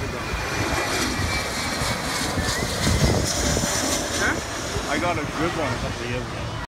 Huh? I got a good one a couple of years ago.